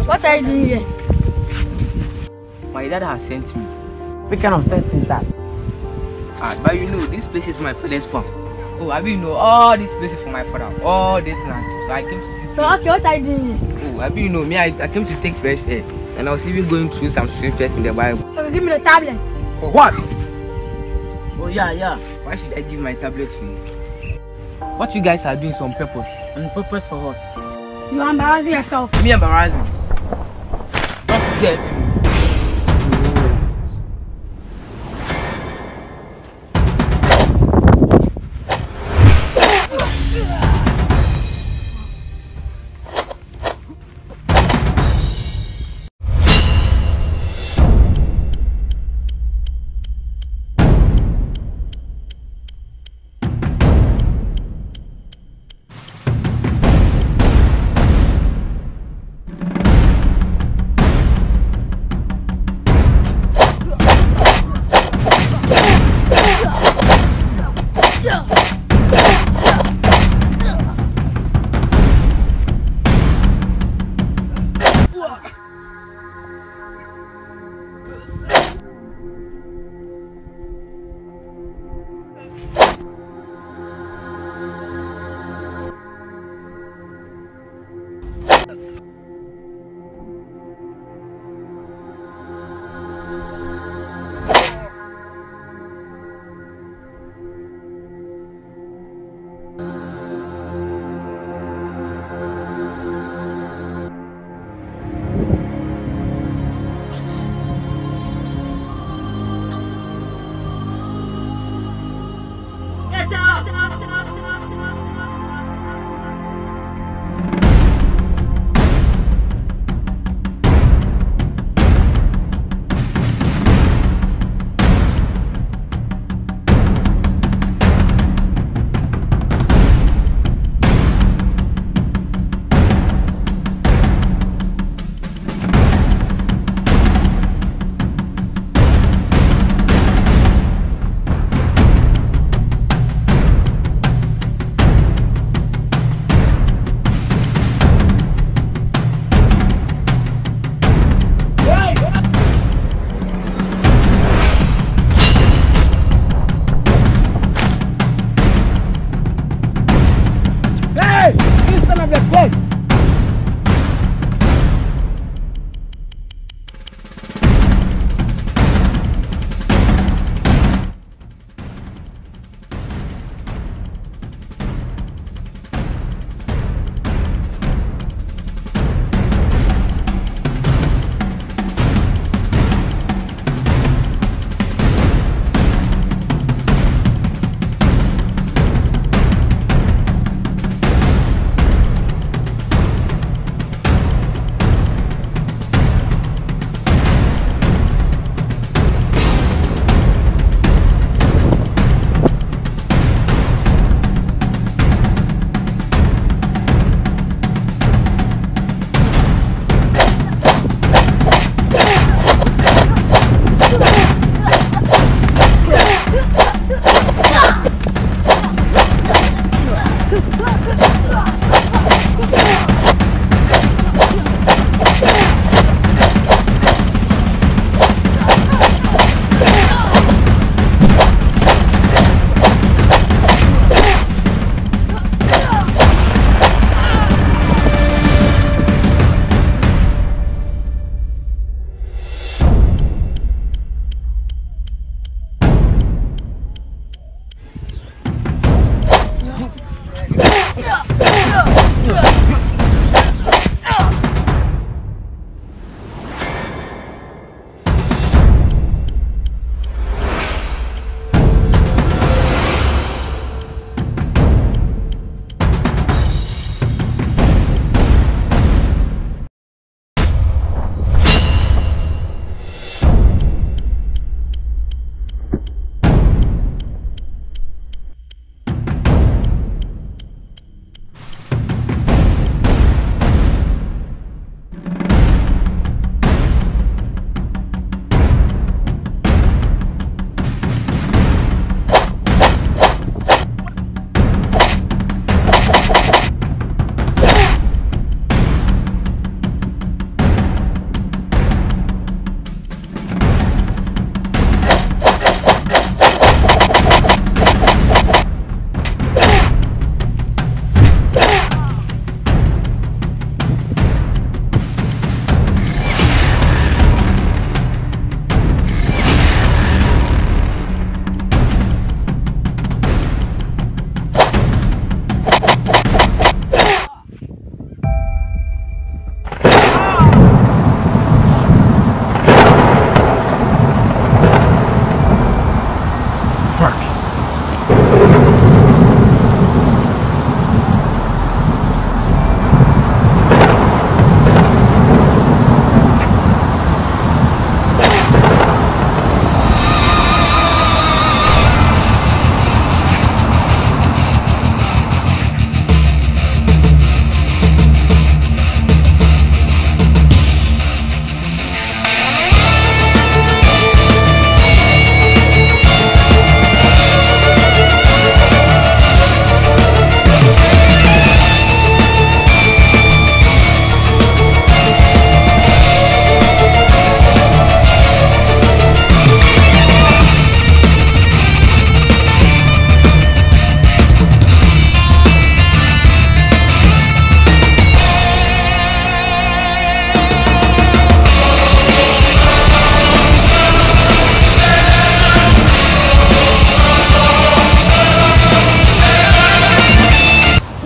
What are you doing here? My dad has sent me. What kind of set is that? But you know, this place is my father's farm. Oh, I mean, you know, all these places for my father, all this land. So I came to see. So okay, what are you doing here? Oh, I mean, you know, me, I came to take fresh air. And I was even going through some scriptures in the Bible. Okay, give me the tablet. For what? Oh yeah. Why should I give my tablet to you? What you guys are doing is on purpose. On purpose for what? You are embarrassing yourself. Me embarrassing? Not get me.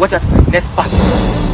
Watch out for the next part.